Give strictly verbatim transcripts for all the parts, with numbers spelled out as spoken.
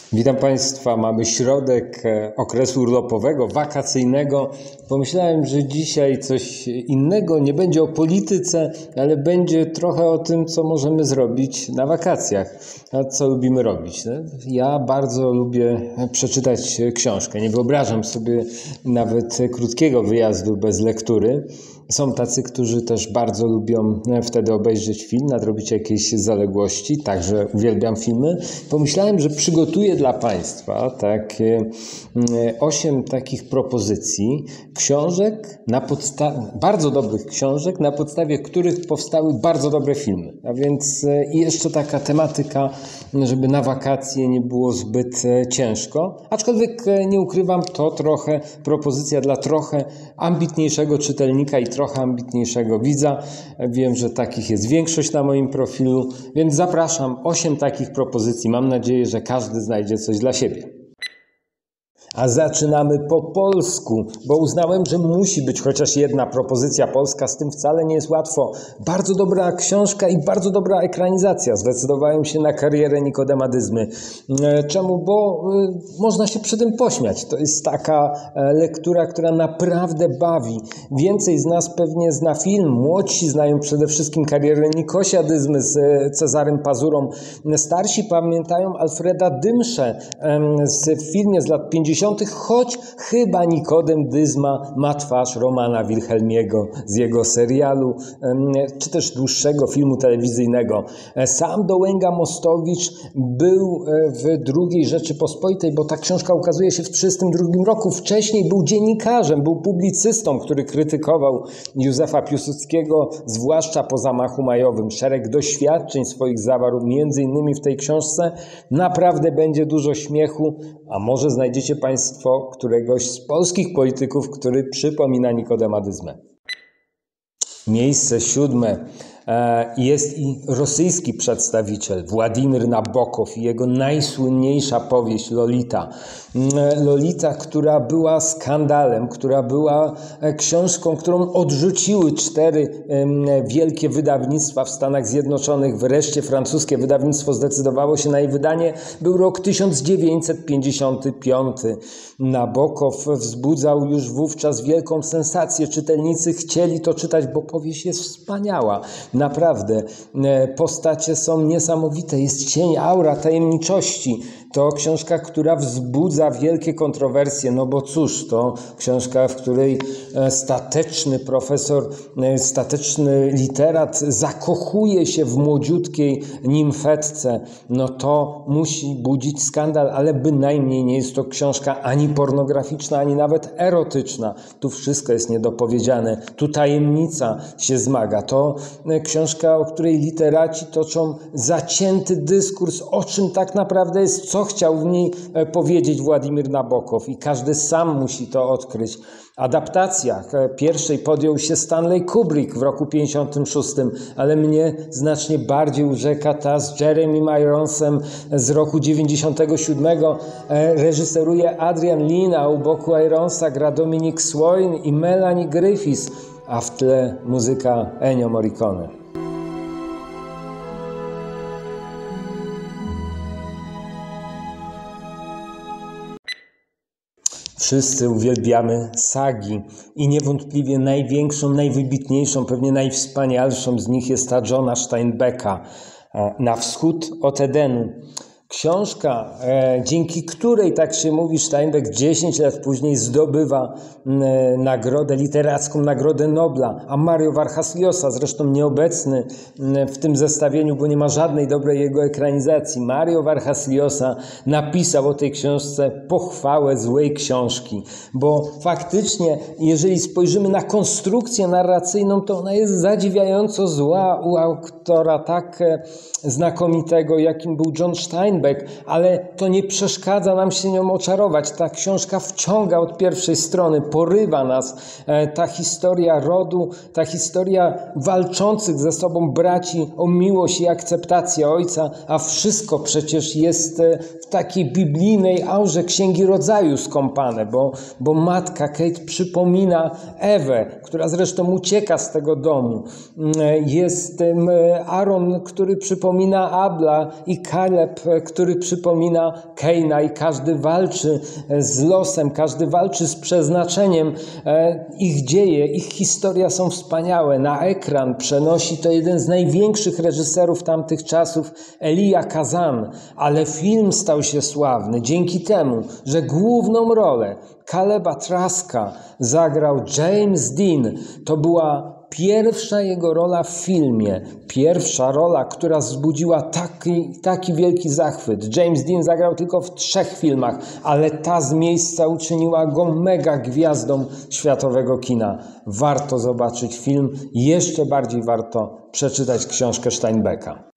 Witam Państwa, mamy środek okresu urlopowego, wakacyjnego. Pomyślałem, że dzisiaj coś innego, nie będzie o polityce, ale będzie trochę o tym, co możemy zrobić na wakacjach, a co lubimy robić. Ja bardzo lubię przeczytać książkę, nie wyobrażam sobie nawet krótkiego wyjazdu bez lektury. Są tacy, którzy też bardzo lubią wtedy obejrzeć film, nadrobić jakieś zaległości, także uwielbiam filmy. Pomyślałem, że przygotuję dla Państwa takie osiem takich propozycji książek, na podstawie, bardzo dobrych książek, na podstawie których powstały bardzo dobre filmy. A więc i jeszcze taka tematyka, żeby na wakacje nie było zbyt ciężko. Aczkolwiek nie ukrywam, to trochę propozycja dla trochę ambitniejszego czytelnika i trochę ambitniejszego widza. Wiem, że takich jest większość na moim profilu, więc zapraszam. Osiem takich propozycji. Mam nadzieję, że każdy znajdzie coś dla siebie. A zaczynamy po polsku, bo uznałem, że musi być chociaż jedna propozycja polska, z tym wcale nie jest łatwo. Bardzo dobra książka i bardzo dobra ekranizacja. Zdecydowałem się na Karierę Nikodema Dyzmy. Czemu? Bo y, można się przy tym pośmiać. To jest taka e, lektura, która naprawdę bawi. Więcej z nas pewnie zna film. Młodsi znają przede wszystkim Karierę Nikosia Dyzmy z e, Cezarym Pazurą. Starsi pamiętają Alfreda Dymszę e, z filmie z lat pięćdziesiątych, choć chyba Nikodem Dyzma ma twarz Romana Wilhelmiego z jego serialu, czy też dłuższego filmu telewizyjnego. Sam Dołęga-Mostowicz był w drugiej Rzeczypospolitej, bo ta książka ukazuje się w tysiąc dziewięćset trzydziestym drugim roku. Wcześniej był dziennikarzem, był publicystą, który krytykował Józefa Piłsudskiego, zwłaszcza po zamachu majowym. Szereg doświadczeń swoich zawarł, między innymi w tej książce. Naprawdę będzie dużo śmiechu, a może znajdziecie Państwo któregoś z polskich polityków, który przypomina Nikodema Dyzmę. Miejsce siódme. Jest i rosyjski przedstawiciel Władimir Nabokow i jego najsłynniejsza powieść Lolita. Lolita, która była skandalem, która była książką, którą odrzuciły cztery wielkie wydawnictwa w Stanach Zjednoczonych. Wreszcie francuskie wydawnictwo zdecydowało się na jej wydanie. Był rok tysiąc dziewięćset pięćdziesiąty piąty. Nabokow wzbudzał już wówczas wielką sensację. Czytelnicy chcieli to czytać, bo powieść jest wspaniała. Naprawdę, postacie są niesamowite, jest cień, aura tajemniczości. To książka, która wzbudza wielkie kontrowersje, no bo cóż, to książka, w której stateczny profesor, stateczny literat zakochuje się w młodziutkiej nimfetce. No to musi budzić skandal, ale bynajmniej nie jest to książka ani pornograficzna, ani nawet erotyczna. Tu wszystko jest niedopowiedziane. Tu tajemnica się zmaga. To książka, o której literaci toczą zacięty dyskurs, o czym tak naprawdę jest, co chciał w niej powiedzieć Władimir Nabokow, i każdy sam musi to odkryć. Adaptacja pierwszej podjął się Stanley Kubrick w roku pięćdziesiątym szóstym, ale mnie znacznie bardziej urzeka ta z Jeremy Ironsem z roku dziewięćdziesiątego siódmego. Reżyseruje Adrian Lyne, a u boku Ironsa gra Dominic Swain i Melanie Griffiths, a w tle muzyka Ennio Morricone. Wszyscy uwielbiamy sagi i niewątpliwie największą, najwybitniejszą, pewnie najwspanialszą z nich jest ta Johna Steinbecka, Na wschód od Edenu. Książka, e, dzięki której, tak się mówi, Steinbeck dziesięć lat później zdobywa e, nagrodę literacką, Nagrodę Nobla, a Mario Vargas Llosa, zresztą nieobecny e, w tym zestawieniu, bo nie ma żadnej dobrej jego ekranizacji, Mario Vargas Llosa napisał o tej książce pochwałę złej książki, bo faktycznie, jeżeli spojrzymy na konstrukcję narracyjną, to ona jest zadziwiająco zła u autora tak e, znakomitego, jakim był John Steinbeck, ale to nie przeszkadza nam się nią oczarować. Ta książka wciąga od pierwszej strony, porywa nas. Ta historia rodu, ta historia walczących ze sobą braci o miłość i akceptację ojca, a wszystko przecież jest w takiej biblijnej aurze Księgi Rodzaju skąpane, bo, bo matka Kate przypomina Ewę, która zresztą ucieka z tego domu. Jest Aaron, który przypomina Abla, i Kaleb, który przypomina Kaina i każdy walczy z losem, każdy walczy z przeznaczeniem. Ich dzieje, ich historia są wspaniałe. Na ekran przenosi to jeden z największych reżyserów tamtych czasów, Elia Kazan, ale film stał się sławny dzięki temu, że główną rolę Caleba Traska zagrał James Dean. To była pierwsza jego rola w filmie, pierwsza rola, która wzbudziła taki, taki wielki zachwyt. James Dean zagrał tylko w trzech filmach, ale ta z miejsca uczyniła go mega gwiazdą światowego kina. Warto zobaczyć film, jeszcze bardziej warto przeczytać książkę Steinbecka.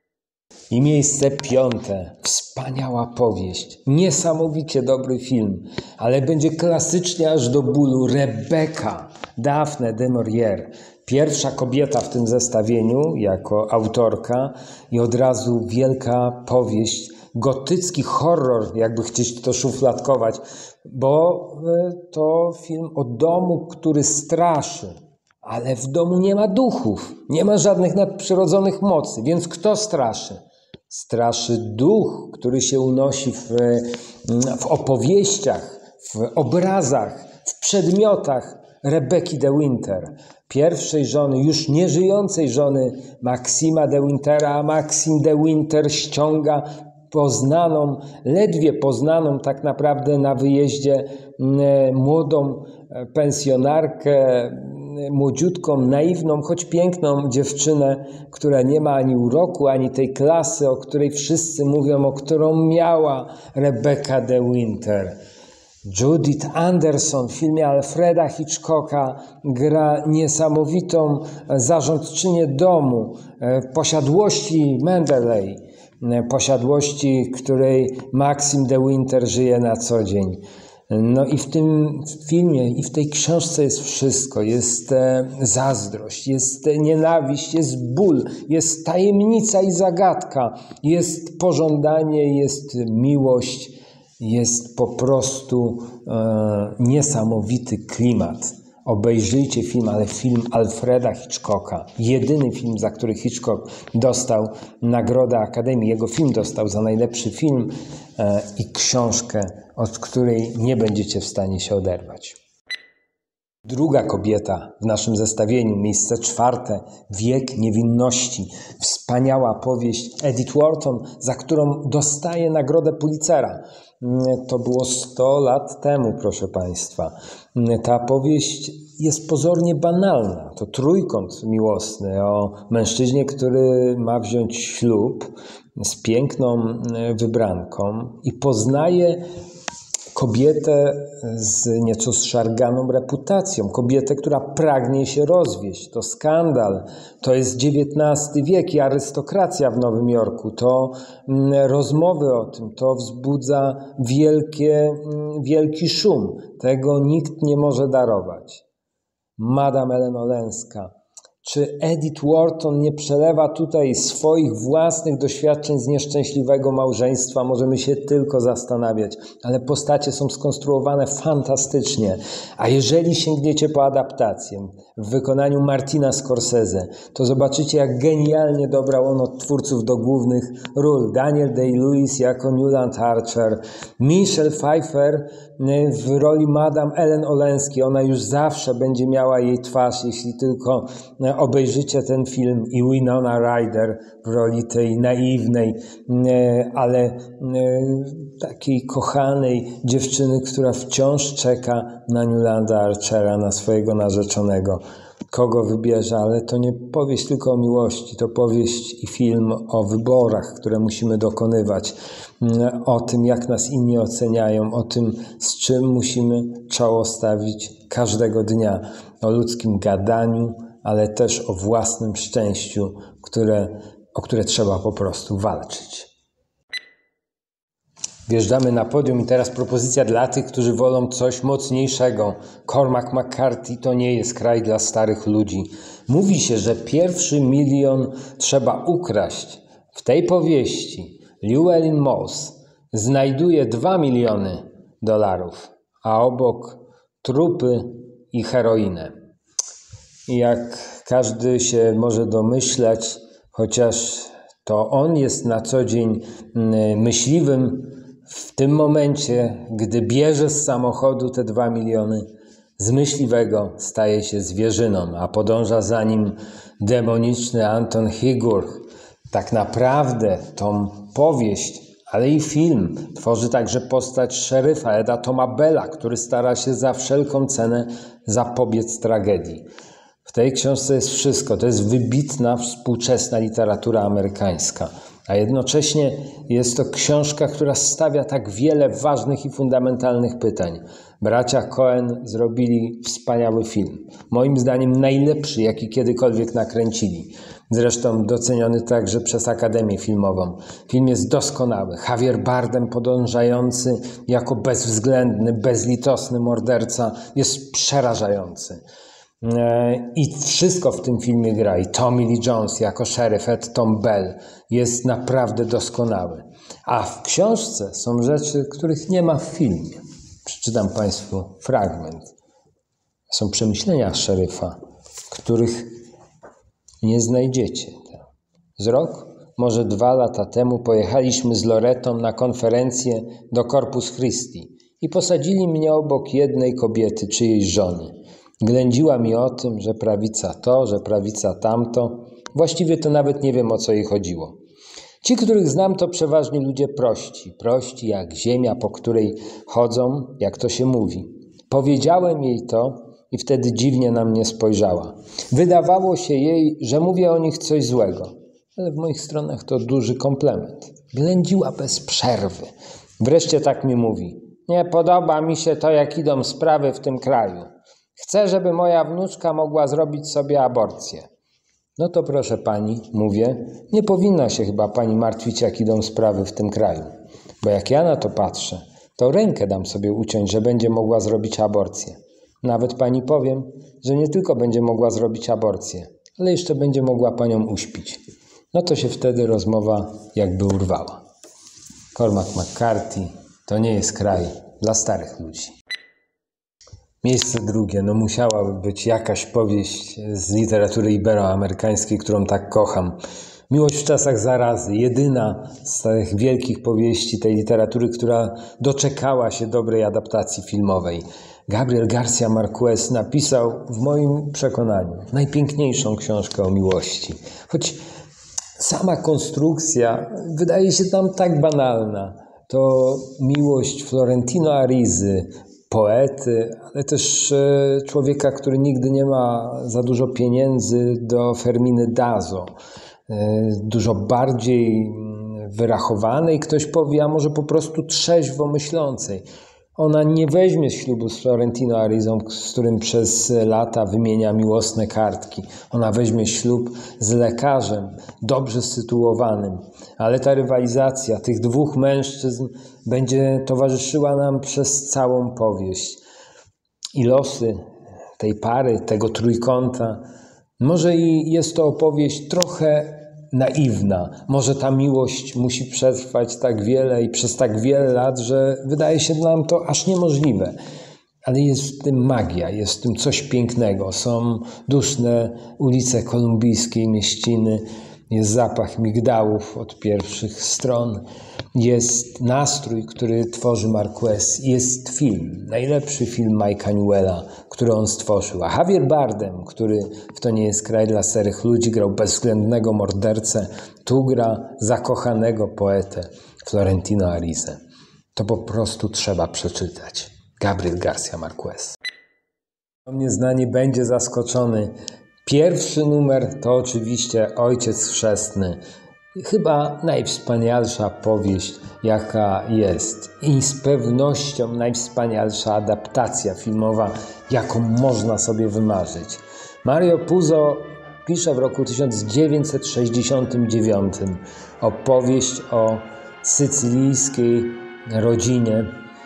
I miejsce piąte. Wspaniała powieść. Niesamowicie dobry film, ale będzie klasycznie aż do bólu. Rebecca, Daphne du Maurier. Pierwsza kobieta w tym zestawieniu jako autorka i od razu wielka powieść. Gotycki horror, jakby chcieć to szufladkować, bo to film o domu, który straszy. Ale w domu nie ma duchów, nie ma żadnych nadprzyrodzonych mocy, więc kto straszy? Straszy duch, który się unosi w, w opowieściach, w obrazach, w przedmiotach Rebeki de Winter, pierwszej żony, już nieżyjącej żony Maxima de Wintera, a Maxim de Winter ściąga poznaną, ledwie poznaną tak naprawdę na wyjeździe młodą pensjonarkę, młodziutką, naiwną, choć piękną dziewczynę, która nie ma ani uroku, ani tej klasy, o której wszyscy mówią, o którą miała Rebecca de Winter. Judith Anderson w filmie Alfreda Hitchcocka gra niesamowitą zarządczynię domu, posiadłości Manderley, posiadłości, której Maxim de Winter żyje na co dzień. No i w tym filmie i w tej książce jest wszystko. Jest e, zazdrość, jest nienawiść, jest ból, jest tajemnica i zagadka, jest pożądanie, jest miłość, jest po prostu e, niesamowity klimat. Obejrzyjcie film, ale film Alfreda Hitchcocka. Jedyny film, za który Hitchcock dostał Nagrodę Akademii. Jego film dostał za najlepszy film e, i książkę, od której nie będziecie w stanie się oderwać. Druga kobieta w naszym zestawieniu, miejsce czwarte, Wiek niewinności. Wspaniała powieść Edith Wharton, za którą dostaje Nagrodę Pulitzera. To było sto lat temu, proszę Państwa. Ta powieść jest pozornie banalna. To trójkąt miłosny o mężczyźnie, który ma wziąć ślub z piękną wybranką i poznaje kobietę z nieco zszarganą reputacją, kobietę, która pragnie się rozwieść. To skandal, to jest dziewiętnasty wiek i arystokracja w Nowym Jorku. To rozmowy o tym, to wzbudza wielkie, wielki szum. Tego nikt nie może darować. Madame Ellen Olenska. Czy Edith Wharton nie przelewa tutaj swoich własnych doświadczeń z nieszczęśliwego małżeństwa? Możemy się tylko zastanawiać, ale postacie są skonstruowane fantastycznie. A jeżeli sięgniecie po adaptację w wykonaniu Martina Scorsese, to zobaczycie, jak genialnie dobrał on od twórców do głównych ról. Daniel Day-Lewis jako Newland Archer, Michelle Pfeiffer w roli Madame Ellen Olenskiej. Ona już zawsze będzie miała jej twarz, jeśli tylko obejrzycie ten film, i Winona Ryder w roli tej naiwnej, ale takiej kochanej dziewczyny, która wciąż czeka na Newlanda Archera, na swojego narzeczonego. Kogo wybierze, ale to nie powieść tylko o miłości, to powieść i film o wyborach, które musimy dokonywać, o tym, jak nas inni oceniają, o tym, z czym musimy czoło stawić każdego dnia, o ludzkim gadaniu, ale też o własnym szczęściu, które, o które trzeba po prostu walczyć. Wjeżdżamy na podium i teraz propozycja dla tych, którzy wolą coś mocniejszego. Cormac McCarthy to nie jest kraj dla starych ludzi. Mówi się, że pierwszy milion trzeba ukraść. W tej powieści Llewellyn Moss znajduje dwa miliony dolarów, a obok trupy i heroinę. I jak każdy się może domyślać, chociaż To on jest na co dzień myśliwym. W tym momencie, gdy bierze z samochodu te dwa miliony, z myśliwego staje się zwierzyną, a podąża za nim demoniczny Anton Chigurh. Tak naprawdę tą powieść, ale i film tworzy także postać szeryfa Eda Toma Bella, który stara się za wszelką cenę zapobiec tragedii. W tej książce jest wszystko. To jest wybitna, współczesna literatura amerykańska. A jednocześnie jest to książka, która stawia tak wiele ważnych i fundamentalnych pytań. Bracia Coen zrobili wspaniały film. Moim zdaniem najlepszy, jaki kiedykolwiek nakręcili. Zresztą doceniony także przez Akademię Filmową. Film jest doskonały. Javier Bardem podążający jako bezwzględny, bezlitosny morderca jest przerażający. I wszystko w tym filmie gra. I Tommy Lee Jones jako szeryf, Ed Tom Bell jest naprawdę doskonały. A w książce są rzeczy, których nie ma w filmie. Przeczytam Państwu fragment. Są przemyślenia szeryfa, których nie znajdziecie. Z rok, może dwa lata temu pojechaliśmy z Loretą na konferencję do Corpus Christi i posadzili mnie obok jednej kobiety, czyjejś żony. Ględziła mi o tym, że prawica to, że prawica tamto. Właściwie to nawet nie wiem, o co jej chodziło. Ci, których znam, to przeważnie ludzie prości. Prości jak ziemia, po której chodzą, jak to się mówi. Powiedziałem jej to i wtedy dziwnie na mnie spojrzała. Wydawało się jej, że mówię o nich coś złego. Ale w moich stronach to duży komplement. Ględziła bez przerwy. Wreszcie tak mi mówi. Nie podoba mi się to, jak idą sprawy w tym kraju. Chcę, żeby moja wnuczka mogła zrobić sobie aborcję. No to proszę pani, mówię, nie powinna się chyba pani martwić, jak idą sprawy w tym kraju. Bo jak ja na to patrzę, to rękę dam sobie uciąć, że będzie mogła zrobić aborcję. Nawet pani powiem, że nie tylko będzie mogła zrobić aborcję, ale jeszcze będzie mogła panią uśpić. No to się wtedy rozmowa jakby urwała. Cormac McCarthy to nie jest kraj dla starych ludzi. Miejsce drugie, no musiałaby być jakaś powieść z literatury iberoamerykańskiej, którą tak kocham. Miłość w czasach zarazy, jedyna z tych wielkich powieści tej literatury, która doczekała się dobrej adaptacji filmowej. Gabriel García Márquez napisał, w moim przekonaniu, najpiękniejszą książkę o miłości. Choć sama konstrukcja wydaje się tam tak banalna. To miłość Florentino Arizy, poety, ale też człowieka, który nigdy nie ma za dużo pieniędzy, do Ferminy Dazo. Dużo bardziej wyrachowanej, ktoś powie, a może po prostu trzeźwo myślącej. Ona nie weźmie ślubu z Florentino Arizą, z którym przez lata wymienia miłosne kartki. Ona weźmie ślub z lekarzem, dobrze sytuowanym. Ale ta rywalizacja tych dwóch mężczyzn będzie towarzyszyła nam przez całą powieść. I losy tej pary, tego trójkąta, może i jest to opowieść trochę naiwna. Może ta miłość musi przetrwać tak wiele i przez tak wiele lat, że wydaje się nam to aż niemożliwe. Ale jest w tym magia, jest w tym coś pięknego. Są duszne ulice kolumbijskiej mieściny, jest zapach migdałów od pierwszych stron, jest nastrój, który tworzy Marquez, jest film, najlepszy film Mike'a Newella, który on stworzył. A Javier Bardem, który w To nie jest kraj dla starych ludzi, grał bezwzględnego mordercę, tu gra zakochanego poetę Florentino Arizę. To po prostu trzeba przeczytać. Gabriel García Márquez. Nieznany będzie zaskoczony. Pierwszy numer to oczywiście Ojciec Chrzestny. Chyba najwspanialsza powieść, jaka jest. I z pewnością najwspanialsza adaptacja filmowa, jaką można sobie wymarzyć. Mario Puzo pisze w roku tysiąc dziewięćset sześćdziesiątym dziewiątym opowieść o sycylijskiej rodzinie.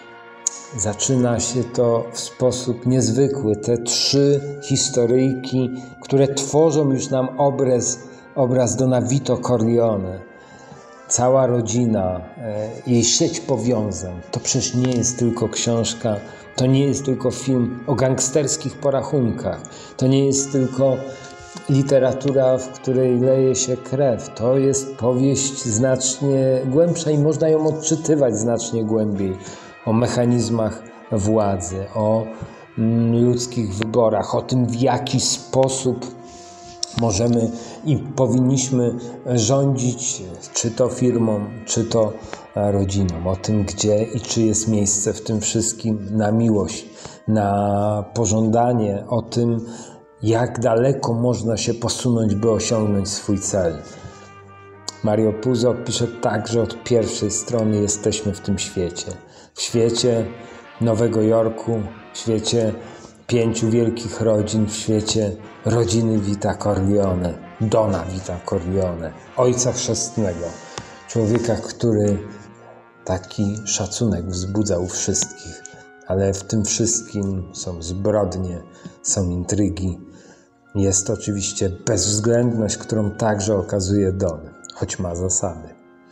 Zaczyna się to w sposób niezwykły. Te trzy historyjki, które tworzą już nam obraz, obraz Dona Vito Corleone. Cała rodzina, jej sieć powiązań. To przecież nie jest tylko książka, to nie jest tylko film o gangsterskich porachunkach. To nie jest tylko literatura, w której leje się krew. To jest powieść znacznie głębsza i można ją odczytywać znacznie głębiej. O mechanizmach władzy, o ludzkich wyborach, o tym, w jaki sposób możemy i powinniśmy rządzić, czy to firmą, czy to rodziną. O tym, gdzie i czy jest miejsce w tym wszystkim na miłość, na pożądanie, o tym, jak daleko można się posunąć, by osiągnąć swój cel. Mario Puzo pisze tak, że od pierwszej strony jesteśmy w tym świecie. W świecie Nowego Jorku, w świecie pięciu wielkich rodzin, w świecie rodziny Vita Corleone, Dona Vita Corleone, ojca chrzestnego, człowieka, który taki szacunek wzbudzał wszystkich, ale w tym wszystkim są zbrodnie, są intrygi. Jest oczywiście bezwzględność, którą także okazuje Don, choć ma zasady.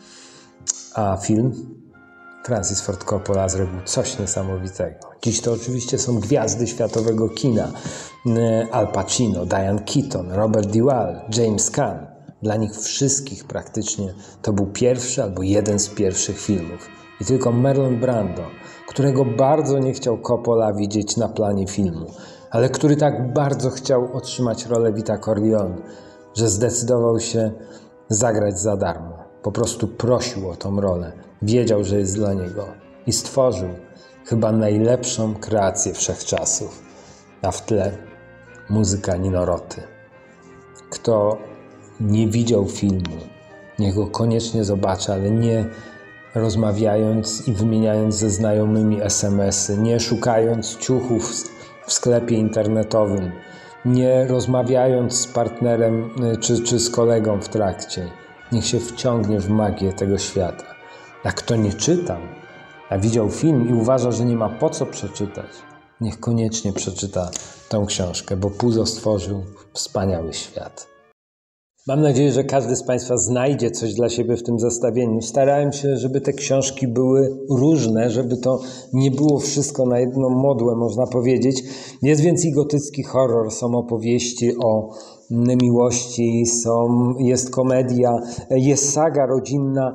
A film? Francis Ford Coppola zrobił coś niesamowitego. Dziś to oczywiście są gwiazdy światowego kina. Al Pacino, Diane Keaton, Robert Duvall, James Caan. Dla nich wszystkich praktycznie to był pierwszy albo jeden z pierwszych filmów. I tylko Marlon Brando, którego bardzo nie chciał Coppola widzieć na planie filmu, ale który tak bardzo chciał otrzymać rolę Vita Corleone, że zdecydował się zagrać za darmo. Po prostu prosił o tą rolę. Wiedział, że jest dla niego. I stworzył chyba najlepszą kreację wszechczasów. A w tle muzyka Nino Roty. Kto nie widział filmu, niech go koniecznie zobaczy, ale nie rozmawiając i wymieniając ze znajomymi es em esy, nie szukając ciuchów w sklepie internetowym, nie rozmawiając z partnerem czy, czy z kolegą w trakcie. Niech się wciągnie w magię tego świata. A kto nie czytał, a widział film i uważa, że nie ma po co przeczytać, niech koniecznie przeczyta tę książkę, bo Puzo stworzył wspaniały świat. Mam nadzieję, że każdy z Państwa znajdzie coś dla siebie w tym zestawieniu. Starałem się, żeby te książki były różne, żeby to nie było wszystko na jedną modłę, można powiedzieć. Jest więc i gotycki horror, są opowieści o miłości, są, jest komedia, jest saga rodzinna,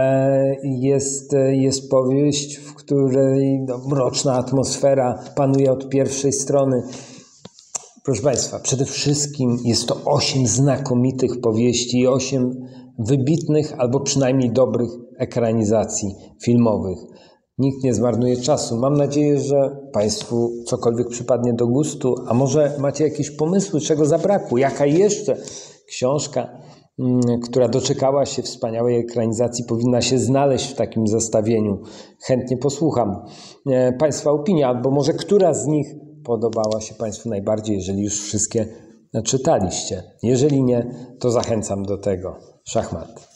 jest, jest powieść, w której no, mroczna atmosfera panuje od pierwszej strony. Proszę Państwa, przede wszystkim jest to osiem znakomitych powieści i osiem wybitnych albo przynajmniej dobrych ekranizacji filmowych. Nikt nie zmarnuje czasu. Mam nadzieję, że Państwu cokolwiek przypadnie do gustu, a może macie jakieś pomysły, czego zabrakło, jaka jeszcze książka, która doczekała się wspaniałej ekranizacji, powinna się znaleźć w takim zestawieniu. Chętnie posłucham Państwa opinii, albo może która z nich podobała się Państwu najbardziej, jeżeli już wszystkie czytaliście. Jeżeli nie, to zachęcam do tego. Szachmat.